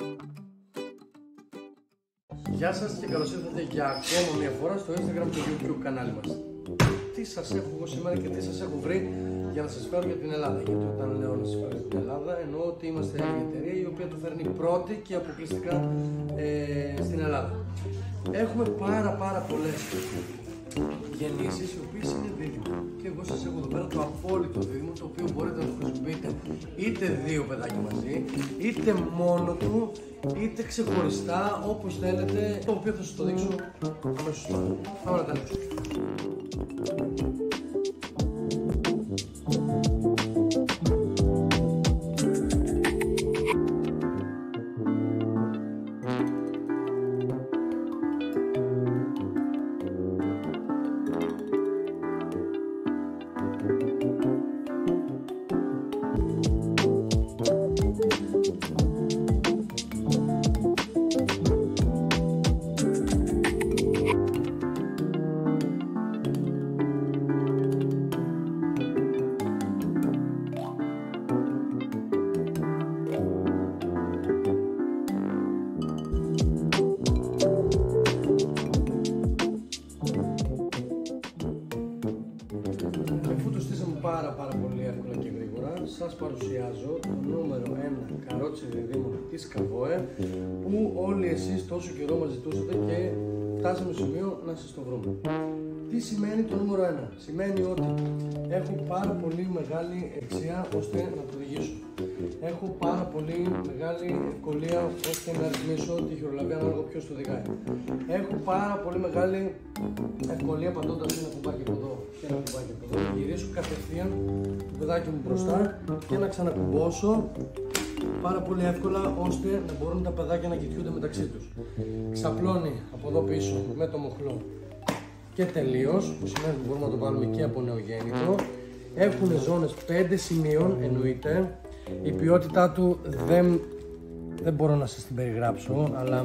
Γεια σας και καλώς ήρθατε για ακόμα μια φορά στο Instagram και YouTube κανάλι μας. Τι σας έχω εγώ σήμερα και τι σας έχω βρει για να σας φέρω για την Ελλάδα. Γιατί όταν λέω να σας φέρω για την Ελλάδα, εννοώ ότι είμαστε η εταιρεία η οποία το φέρνει πρώτη και αποκλειστικά στην Ελλάδα. Έχουμε πάρα πολλές γεννήσεις οι οποίες είναι δίδυμο. Και εγώ σας έχω εδώ πέρα το απόλυτο δίδυμο, το οποίο μπορείτε να το χρησιμοποιείτε είτε δύο παιδάκια μαζί, είτε μόνο του, είτε ξεχωριστά, όπως θέλετε, το οποίο θα σας το δείξω αμέσως τώρα. Πάμε να τα ανοίξουμε. Πάρα πολύ εύκολα και γρήγορα σας παρουσιάζω το νούμερο 1 καρότσι διδύμου της Καβόε, που όλοι εσείς τόσο καιρό μας ζητούσατε και φτάσαμε στο σημείο να σας το βρούμε. Τι σημαίνει το νούμερο 1? Σημαίνει ότι έχω πάρα πολύ μεγάλη αξία ώστε να το οδηγήσω. Έχω πάρα πολύ μεγάλη ευκολία ώστε να ρυθμίσω τη χειρολαβία ανάλογα ποιος το οδηγάει. Έχω πάρα πολύ μεγάλη ευκολία πατώντας ένα κουμπάκι από εδώ και ένα κουμπάκι από εδώ. Γυρίσω κατευθείαν το παιδάκι μου μπροστά και να ξανακουμπώσω πάρα πολύ εύκολα ώστε να μπορούν τα παιδάκια να κοιτιούνται μεταξύ τους. Ξαπλώνει από εδώ πίσω με το μοχλό και τελείως, που σημαίνει ότι μπορούμε να το βάλουμε και από νεογέννητο. Έχουν ζώνες 5 σημείων, εννοείται. Η ποιότητά του δεν μπορώ να σας την περιγράψω, αλλά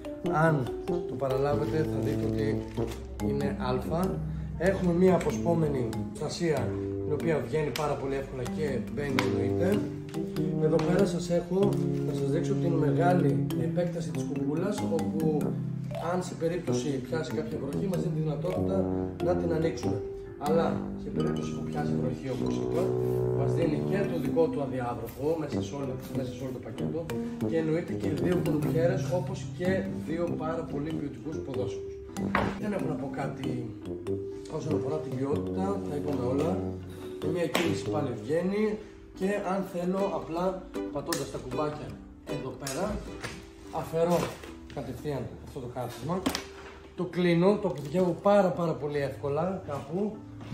αν το παραλάβετε θα δείτε ότι είναι α. Έχουμε μία αποσπόμενη στασία η οποία βγαίνει πάρα πολύ εύκολα και μπαίνει, εννοείται. Εδώ πέρα σας έχω να σας δείξω την μεγάλη επέκταση της κουκούλας, όπου αν σε περίπτωση πιάσει κάποια βροχή μας δίνει τη δυνατότητα να την ανοίξουμε. Αλλά σε περίπτωση που πιάσει βροχή, όπως είπα, μας δίνει και το δικό του αδιάβροχο μέσα σε όλο το πακέτο και εννοείται και δύο κουνουπιέρες, όπως και δύο πάρα πολύ ποιοτικούς ποδόσφαιρους. Δεν έχω να πω κάτι όσον αφορά την ποιότητα, τα είπαμε όλα. Με μια κίνηση πάλι βγαίνει και αν θέλω απλά πατώντας τα κουμπάκια εδώ πέρα αφαιρώ κατευθείαν αυτό το κάθισμα, το κλείνω, το αποθηκεύω πάρα πολύ εύκολα κάπου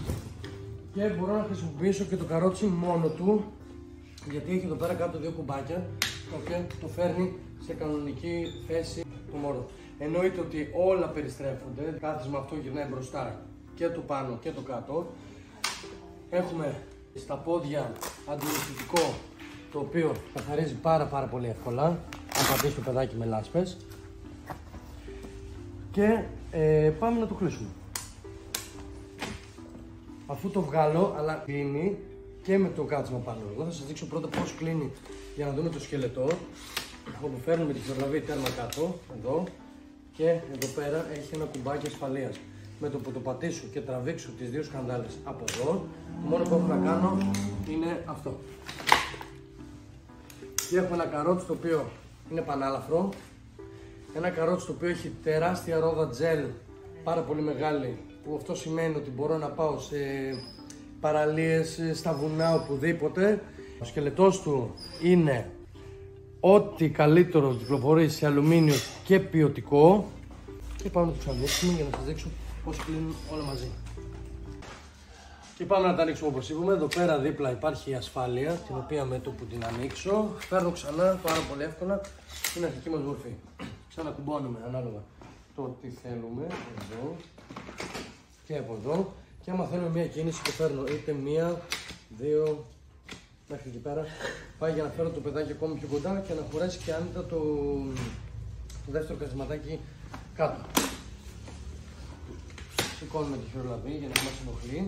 και μπορώ να χρησιμοποιήσω και το καρότσι μόνο του, γιατί έχει εδώ πέρα κάτω δύο κουμπάκια τα οποία το φέρνει σε κανονική θέση το μωρό. Εννοείται ότι όλα περιστρέφονται, το κάθισμα αυτό γυρνάει μπροστά και το πάνω και το κάτω. Έχουμε στα πόδια αντιρρωστητικό, το οποίο καθαρίζει πάρα πολύ εύκολα αν πατήσει το παιδάκι με λάσπες. Και πάμε να το κλείσουμε. Αφού το βγάλω, αλλά κλείνει και με το κάτσμα πάνω. Εγώ θα σας δείξω πρώτα πώς κλείνει για να δούμε το σκελετό. Όπου φέρνουμε τη χειρολαβή τέρμα κάτω, εδώ, και εδώ πέρα έχει ένα κουμπάκι ασφαλείας. Με το που το πατήσω και τραβήξω τις δύο σκανδάλες από εδώ, το μόνο που έχω να κάνω είναι αυτό. Και έχω ένα καρότσι το οποίο είναι πανάλαφρο. Ένα καρότσι το οποίο έχει τεράστια ρόδα τζέλ, πάρα πολύ μεγάλη, που αυτό σημαίνει ότι μπορώ να πάω σε παραλίες, στα βουνά, οπουδήποτε. Ο σκελετός του είναι ό,τι καλύτερο κυκλοφορεί σε αλουμίνιο και ποιοτικό. Και πάμε να το ξαναδείξουμε για να σας δείξω πώς κλείνουν όλα μαζί. Και πάμε να τα ανοίξουμε όπως είπαμε. Εδώ πέρα δίπλα υπάρχει η ασφάλεια, την οποία με το που την ανοίξω φέρνω ξανά πάρα πολύ εύκολα στην αρχική μας μορφή. Ξανακουμπώνουμε ανάλογα το τι θέλουμε, εδώ και από εδώ. Και άμα θέλουμε μια κίνηση το φέρνω είτε μία, δύο, μέχρι εκεί πέρα. Πάει για να φέρω το παιδάκι ακόμη πιο κοντά και να χωρέσει και άνετα το δεύτερο καθισματάκι κάτω. Σηκώνουμε τη χειρολαβή για να μας ενοχλεί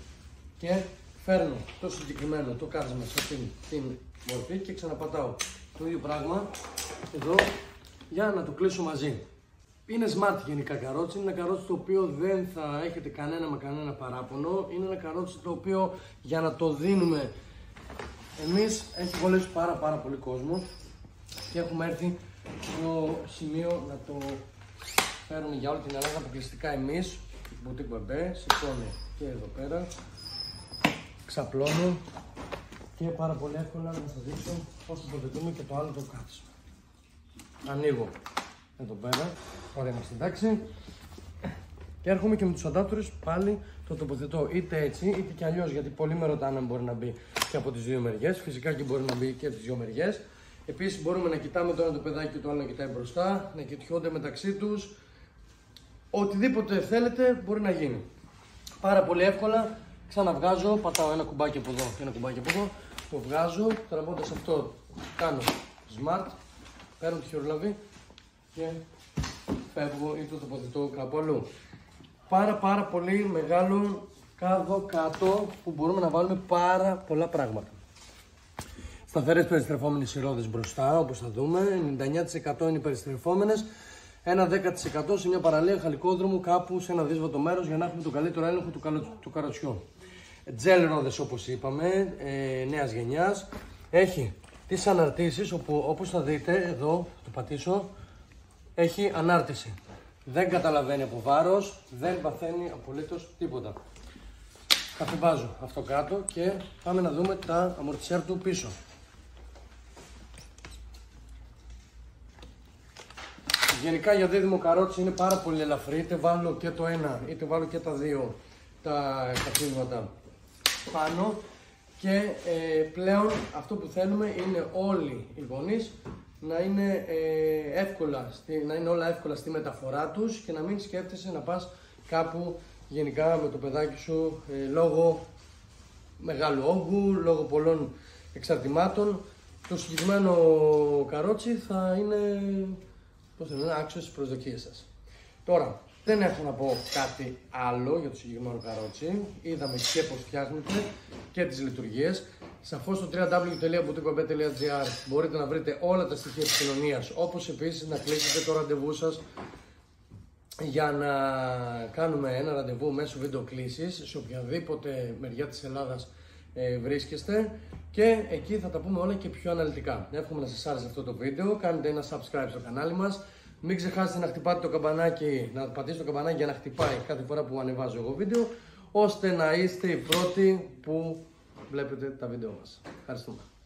και φέρνω το συγκεκριμένο το κάθισμα σε αυτήν την μορφή και ξαναπατάω το ίδιο πράγμα εδώ για να το κλείσω μαζί. Είναι smart γενικά καρότσι, είναι ένα καρότσι το οποίο δεν θα έχετε κανένα παράπονο. Είναι ένα καρότσι το οποίο για να το δίνουμε εμείς έχει βολέψει πάρα πολύ κόσμο και έχουμε έρθει στο σημείο να το φέρουμε για όλη την Ελλάδα αποκλειστικά εμείς. Boutique Bebe, σηκώνει και εδώ πέρα, ξαπλώνω και πάρα πολύ εύκολα να σας δείξω πώς το τοποθετούμε και το άλλο το κάτσο. Ανοίγω εδώ πέρα, ωραία είμαστε εντάξει. Και έρχομαι και με τους adapters πάλι το τοποθετώ είτε έτσι είτε και αλλιώς, γιατί πολλοί με ρωτάνε αν μπορεί να μπει και από τις δύο μεριές. Φυσικά και μπορεί να μπει και από τις δύο μεριές. Επίσης μπορούμε να κοιτάμε το ένα το παιδάκι και το άλλο να κοιτάει μπροστά, να κοιτιόνται μεταξύ τους. Οτιδήποτε θέλετε μπορεί να γίνει. Πάρα πολύ εύκολα. Ξαναβγάζω, πατάω ένα κουμπάκι από εδώ και ένα κουμπάκι από εδώ. Το βγάζω, τραβώντας αυτό κάνω smart, παίρνω τη χειρολαβή και φεύγω ή το τοποθετώ κάπου αλλού. Πάρα πολύ μεγάλο κάτω που μπορούμε να βάλουμε πάρα πολλά πράγματα. Σταθερές περιστρεφόμενες σειρόδες μπροστά, όπως θα δούμε, 99% είναι περιστρεφόμενες. Ένα 10% σε μια παραλία χαλικόδρομου κάπου σε ένα δύσβατο μέρος για να έχουμε τον καλύτερο έλεγχο του καροτσιού. Τζέλ ρόδες όπως είπαμε, νέας γενιάς. Έχει τις αναρτήσεις όπου όπως θα δείτε εδώ, το πατήσω, έχει ανάρτηση. Δεν καταλαβαίνει από βάρος, δεν παθαίνει απολύτως τίποτα. Κατεβάζω αυτό κάτω και πάμε να δούμε τα αμορτισέρ του πίσω. Γενικά για δίδυμο καρότσι είναι πάρα πολύ ελαφρύ, είτε βάλω και το ένα είτε βάλω και τα δύο τα καθίσματα πάνω και πλέον αυτό που θέλουμε είναι όλοι οι γονείς να είναι, να είναι όλα εύκολα στη μεταφορά τους και να μην σκέφτεσαι να πας κάπου γενικά με το παιδάκι σου λόγω μεγάλου όγκου, λόγω πολλών εξαρτημάτων. Το συγκεκριμένο καρότσι θα είναι άξιο στις προσδοκίες σας. Τώρα, δεν έχω να πω κάτι άλλο για το συγκεκριμένο καρότσι. Είδαμε και πώς φτιάχνεται και τις λειτουργίες. Σαφώς στο www.boutiquebebe.gr μπορείτε να βρείτε όλα τα στοιχεία επικοινωνίας, όπως επίσης να κλείσετε το ραντεβού σας για να κάνουμε ένα ραντεβού μέσω βίντεο κλήσης σε οποιαδήποτε μεριά της Ελλάδας βρίσκεστε και εκεί θα τα πούμε όλα και πιο αναλυτικά. Εύχομαι να σας άρεσε αυτό το βίντεο, κάντε ένα subscribe στο κανάλι μας. Μην ξεχάσετε να χτυπάτε το καμπανάκι, να πατήσετε το καμπανάκι για να χτυπάει κάθε φορά που ανεβάζω εγώ βίντεο, ώστε να είστε οι πρώτοι που βλέπετε τα βίντεο μας. Ευχαριστούμε.